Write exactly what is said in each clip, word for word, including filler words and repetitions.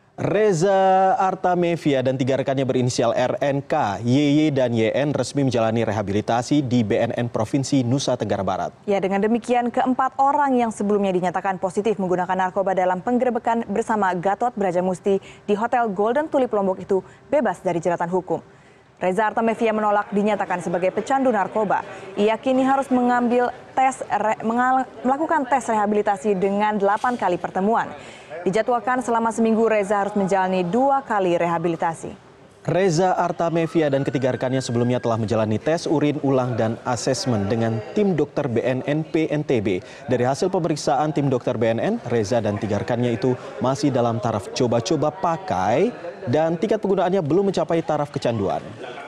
Reza Artamevia dan tiga rekannya berinisial R N K, Y Y, dan Y N resmi menjalani rehabilitasi di B N N Provinsi Nusa Tenggara Barat. Ya, dengan demikian keempat orang yang sebelumnya dinyatakan positif menggunakan narkoba dalam penggerebekan bersama Gatot Brajamusti di Hotel Golden Tulip Lombok itu bebas dari jeratan hukum. Reza Artamevia menolak dinyatakan sebagai pecandu narkoba. Ia kini harus mengambil tes re, mengal, melakukan tes rehabilitasi dengan delapan kali pertemuan. Dijadwalkan selama seminggu Reza harus menjalani dua kali rehabilitasi. Reza Artamevia dan ketiga rekannya sebelumnya telah menjalani tes urin ulang dan asesmen dengan tim dokter B N N P N T B. Dari hasil pemeriksaan tim dokter B N N, Reza dan tiga rekannya itu masih dalam taraf coba-coba pakai dan tingkat penggunaannya belum mencapai taraf kecanduan.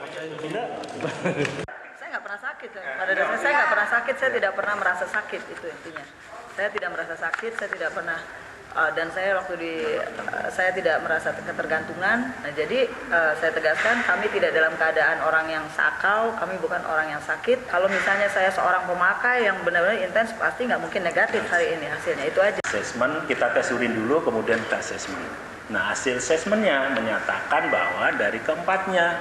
Saya nggak pernah sakit, pada dasarnya saya nggak pernah sakit, saya tidak pernah merasa sakit, itu intinya. Saya tidak merasa sakit, saya tidak pernah uh, dan saya waktu di uh, saya tidak merasa ketergantungan. Nah, jadi uh, saya tegaskan kami tidak dalam keadaan orang yang sakau, kami bukan orang yang sakit. Kalau misalnya saya seorang pemakai yang benar-benar intens, pasti nggak mungkin negatif hari ini hasilnya, itu aja. Asesmen, kita tes urin dulu, kemudian kita asesmen. Nah, hasil asesmennya menyatakan bahwa dari keempatnya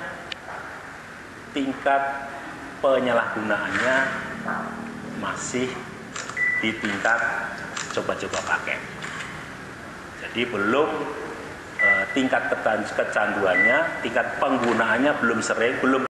tingkat penyalahgunaannya masih di tingkat coba-coba pakai. Jadi belum eh, tingkat kecanduannya, tingkat penggunaannya belum sering, belum